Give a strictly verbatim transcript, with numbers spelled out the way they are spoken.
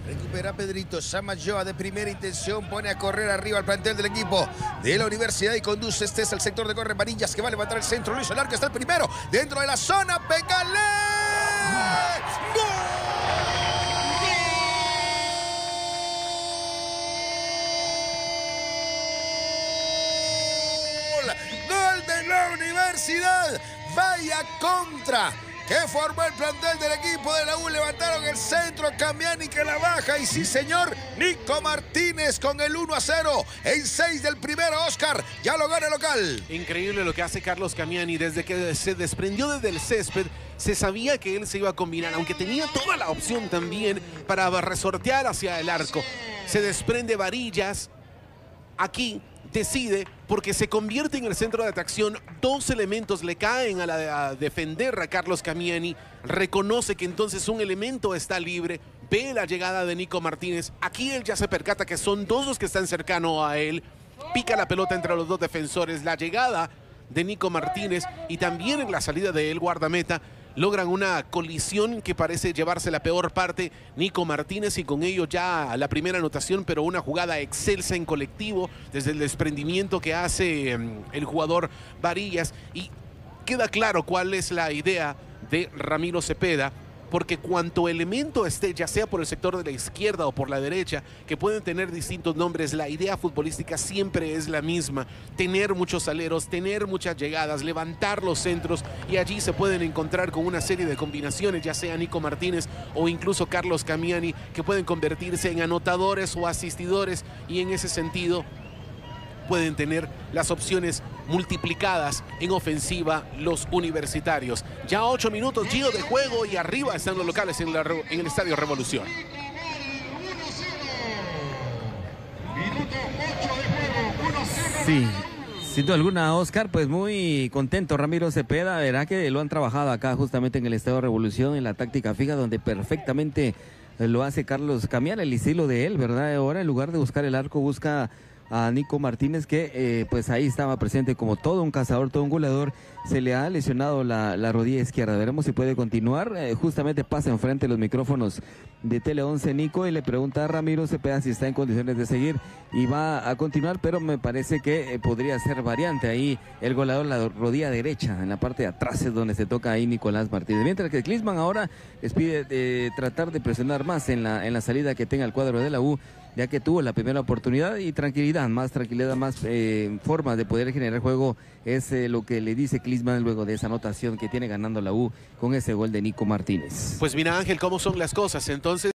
Recupera Pedrito Samayoa de primera intención, pone a correr arriba al plantel del equipo de la universidad y conduce este es el sector de Corre Varillas que va a levantar el centro. Luis Solar que está el primero dentro de la zona. ¡Pégale! ¡Gol! ¡Gol de la universidad! ¡Vaya contra! Que formó el plantel del equipo de la U, levantaron el centro, Camiani que la baja y sí señor, Nico Martínez con el uno a cero en seis del primero, Oscar, ya lo gana el local. Increíble lo que hace Carlos Camiani, desde que se desprendió desde el césped, se sabía que él se iba a combinar, aunque tenía toda la opción también para resortear hacia el arco. Se desprende Varillas, aquí decide, porque se convierte en el centro de atracción, dos elementos le caen a, la, a defender a Carlos Camiani, reconoce que entonces un elemento está libre, ve la llegada de Nico Martínez, aquí él ya se percata que son dos los que están cercanos a él, pica la pelota entre los dos defensores, la llegada de Nico Martínez y también en la salida de él guardameta, logran una colisión que parece llevarse la peor parte Nico Martínez y con ello ya la primera anotación, pero una jugada excelsa en colectivo desde el desprendimiento que hace um, el jugador Varillas y queda claro cuál es la idea de Ramiro Cepeda, porque cuanto elemento esté, ya sea por el sector de la izquierda o por la derecha, que pueden tener distintos nombres, la idea futbolística siempre es la misma, tener muchos aleros, tener muchas llegadas, levantar los centros y allí se pueden encontrar con una serie de combinaciones, ya sea Nico Martínez o incluso Carlos Camiani, que pueden convertirse en anotadores o asistidores y en ese sentido pueden tener las opciones multiplicadas en ofensiva los universitarios. Ya ocho minutos, Gio de juego y arriba están los locales en, la, en el Estadio Revolución. Sí, sin duda alguna, Oscar, pues muy contento Ramiro Cepeda, verá que lo han trabajado acá justamente en el Estadio Revolución, en la táctica fija, donde perfectamente lo hace Carlos Camiani, el estilo de él, ¿verdad? Ahora en lugar de buscar el arco, busca a Nico Martínez, que eh, pues ahí estaba presente como todo un cazador, todo un goleador. Se le ha lesionado la, la rodilla izquierda, veremos si puede continuar. Eh, justamente pasa enfrente de los micrófonos de Tele once Nico y le pregunta a Ramiro Cepeda si está en condiciones de seguir y va a continuar, pero me parece que eh, podría ser variante ahí el goleador, la rodilla derecha, en la parte de atrás es donde se toca ahí Nicolás Martínez, mientras que Klinsmann ahora les pide eh, tratar de presionar más en la, en la salida que tenga el cuadro de la U, ya que tuvo la primera oportunidad y tranquilidad, más tranquilidad, más eh, formas de poder generar juego, es eh, lo que le dice Klinsmann luego de esa anotación que tiene ganando la U con ese gol de Nico Martínez. Pues mira Ángel, cómo son las cosas, entonces